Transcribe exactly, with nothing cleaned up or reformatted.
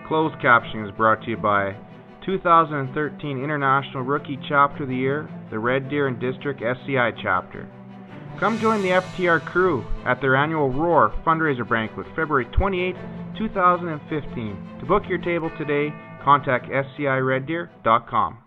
Closed captioning is brought to you by two thousand thirteen International Rookie Chapter of the Year, the Red Deer and District S C I Chapter. Come join the F T R crew at their annual Roar Fundraiser Banquet, February twenty-eighth, two thousand fifteen. To book your table today, contact S C I red deer dot com.